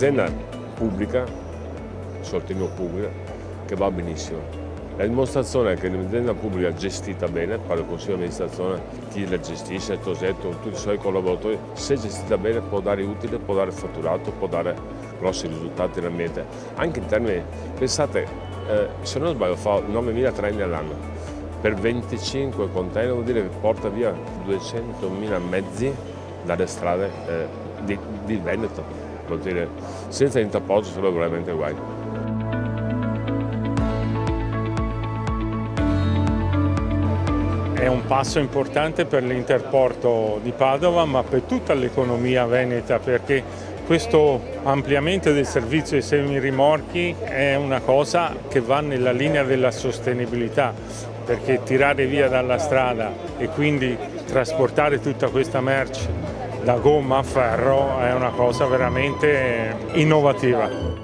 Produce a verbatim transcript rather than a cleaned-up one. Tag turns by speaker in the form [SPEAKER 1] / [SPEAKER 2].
[SPEAKER 1] un'azienda pubblica, sottolineo pubblica, che va benissimo. La dimostrazione è che un'azienda pubblica gestita bene, parlo del consiglio di amministrazione, chi la gestisce, Tosetto, tutti i suoi collaboratori, se gestita bene può dare utile, può dare fatturato, può dare grossi risultati nell'ambiente. Anche in termini, pensate, eh, se non sbaglio fa novemila treni all'anno, per venticinque container vuol dire che porta via duecentomila mezzi dalle strade eh, di, di Veneto, vuol dire senza interpoggio sarebbe veramente guai.
[SPEAKER 2] È un passo importante per l'Interporto di Padova, ma per tutta l'economia veneta, perché questo ampliamento del servizio ai semirimorchi è una cosa che va nella linea della sostenibilità, perché tirare via dalla strada e quindi trasportare tutta questa merce da gomma a ferro è una cosa veramente innovativa.